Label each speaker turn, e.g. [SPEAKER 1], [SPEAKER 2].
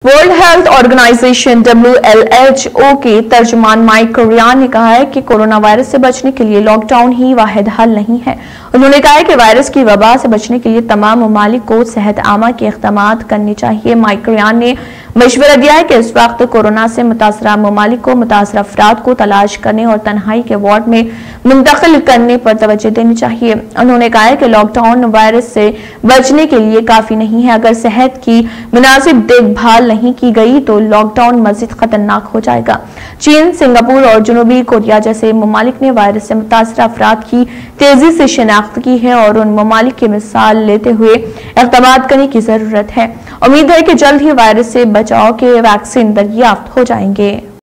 [SPEAKER 1] World health organisation WHO के तर्जुमान mic Riyan ने कहा है कि कोरोना वायरस से बचने के लिए लॉकडाउन ही वाहिद हल नहीं है। उन्होंने कहा है कि वायरस की वबा से बचने के लिए तमाम ममालिक को सेहत आमा के इक़दामात करने चाहिए। माइक रियान ने मशवरा दिया है कि इस वक्त कोरोना से मुतासरा ममालिक को मुतासरा अफराद को तलाश करने और तन्हाई के वार्ड में मुंतकिल करने पर तवज्जो देनी चाहिए। उन्होंने कहा है कि लॉकडाउन वायरस से बचने के लिए काफी नहीं है। अगर सेहत की मुनासिब देखभाल नहीं की गई तो लॉकडाउन मजीद खतरनाक हो जाएगा। चीन, सिंगापुर और जनूबी कोरिया जैसे ममालिक ने वायरस से मुतासरा अफराद की तेजी से शिनाख्त की है और उन ममालिक की मिसाल लेते हुए इक़दाम करने की जरूरत है। उम्मीद है कि जल्द ही वायरस से बचाव के वैक्सीन दरियाफ्त हो जाएंगे।